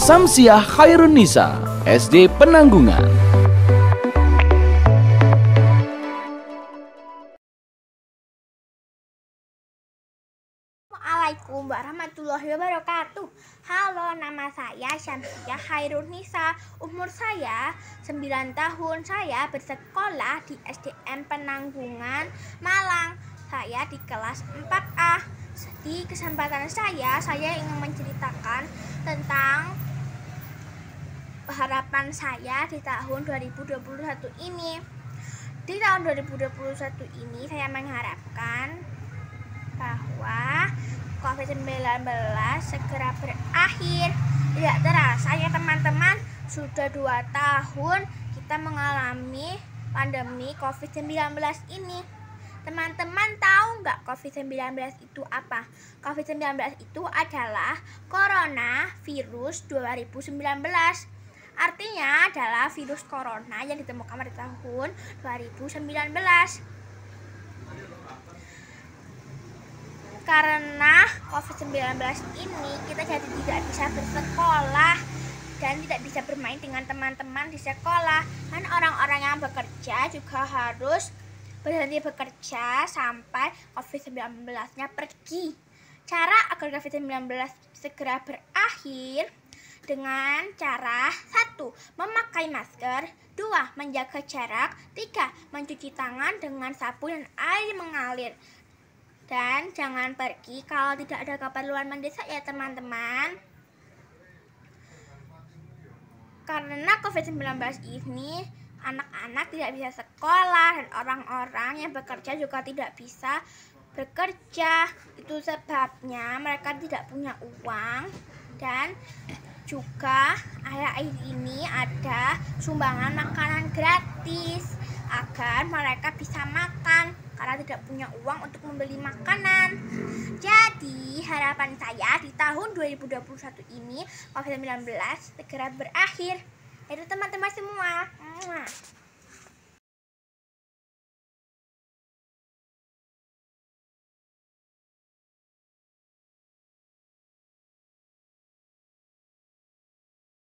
Samsiah Khairunisa, SD Penanggungan. Assalamualaikum warahmatullahi wabarakatuh. Halo, nama saya Samsiah Khairunisa. Umur saya 9 tahun. Saya bersekolah di SDN Penanggungan, Malang. Saya di kelas 4A. Di kesempatan saya ingin menceritakan tentang harapan saya di tahun 2021 ini. Di tahun 2021 ini saya mengharapkan bahwa COVID-19 segera berakhir. Tidak terasa ya teman-teman, sudah 2 tahun kita mengalami pandemi COVID-19 ini. Teman-teman tahu nggak COVID-19 itu apa? COVID-19 itu adalah Corona Virus 2019. Artinya adalah virus corona yang ditemukan pada tahun 2019. Karena COVID-19 ini kita jadi tidak bisa bersekolah dan tidak bisa bermain dengan teman-teman di sekolah. Dan orang-orang yang bekerja juga harus berhenti bekerja sampai COVID-19-nya pergi. Cara agar COVID-19 segera berakhir dengan cara 1. Memakai masker, 2. Menjaga jarak, 3. Mencuci tangan dengan sabun dan air mengalir. Dan jangan pergi kalau tidak ada keperluan mendesak ya teman-teman. Karena COVID-19 ini anak-anak tidak bisa sekolah dan orang-orang yang bekerja juga tidak bisa bekerja. Itu sebabnya mereka tidak punya uang. Dan juga akhir-akhir ini ada sumbangan makanan gratis agar mereka bisa makan karena tidak punya uang untuk membeli makanan. Jadi harapan saya di tahun 2021 ini COVID-19 segera berakhir. Itu teman-teman semua.